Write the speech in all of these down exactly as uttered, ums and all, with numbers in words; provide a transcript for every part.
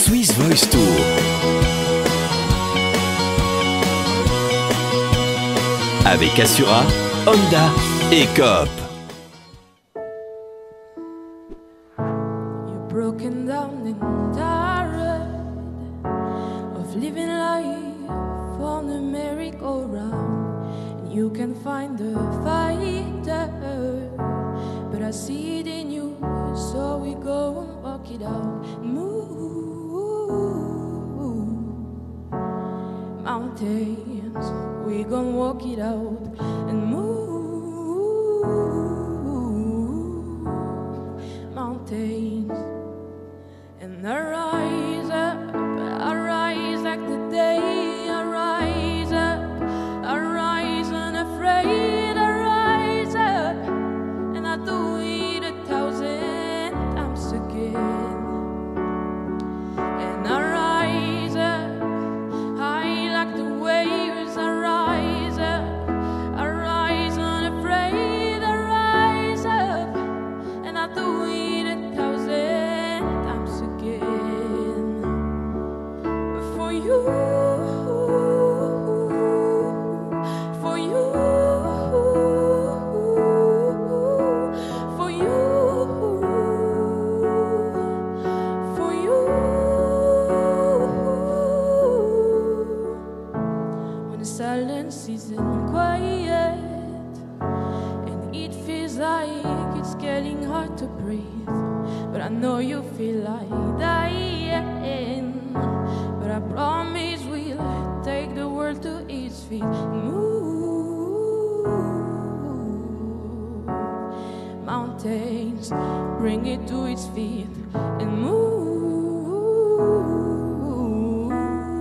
Swiss Voice Tour. Avec Assura, Honda et Coop. You're broken down and tired of living life on the merry-go-round, and you can find a fighter, but I see it in you, so we go and walk it out. Move mountains, we gon' walk it out and move mountains. And I rise up, I rise like the day, I rise up, I rise unafraid, I rise up, and I do it a thousand times again. And I rise up, high like the waves, I rise up, I rise unafraid, I rise up, and I do it a thousand times again. For you, for you, for you, for you. When the silence isn't quiet and it feels like it's getting hard to breathe, but I know you feel like dying. But I promise we'll take the world to its feet. Move mountains, bring it to its feet, and move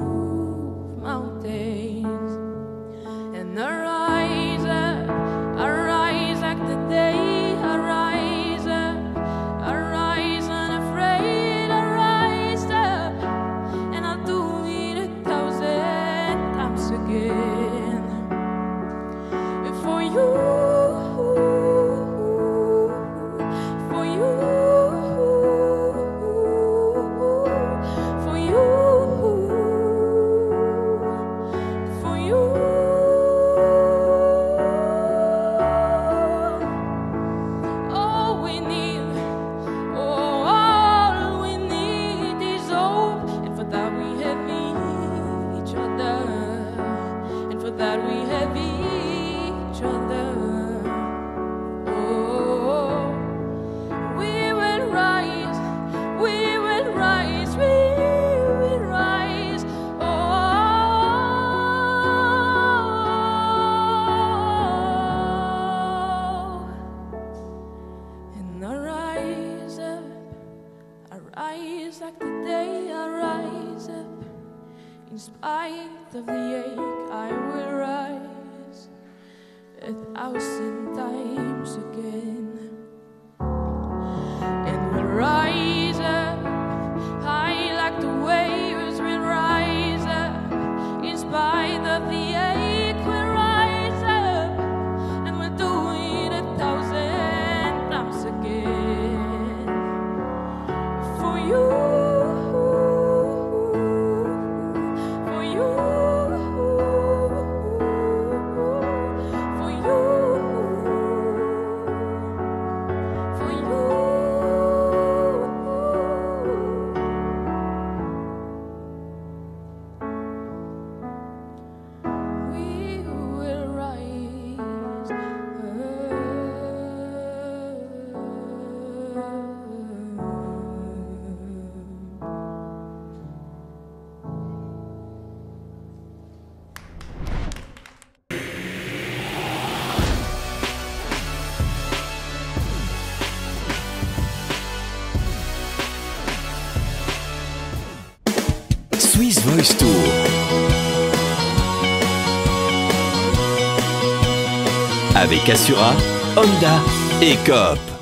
mountains. And I rise up, I rise like the day, I rise up, I rise unafraid, I rise up, and I'll do it a thousand times again. For you, for you, for you, for you. All we need, oh, all we need is hope, and for that we have each other, and for that we have each other. Oh, we will rise, we will rise, we will rise. Oh, and I rise up, I rise like the day, I rise up. In spite of the ache, I will rise a thousand times again. And we'll rise up, high like the waves, we'll rise up. In spite of the ache, we'll rise up, and we'll do it a thousand times again. For you, for you, for you, for you. We will rise. Swiss Voice Tour. Avec Assura, Honda et Coop.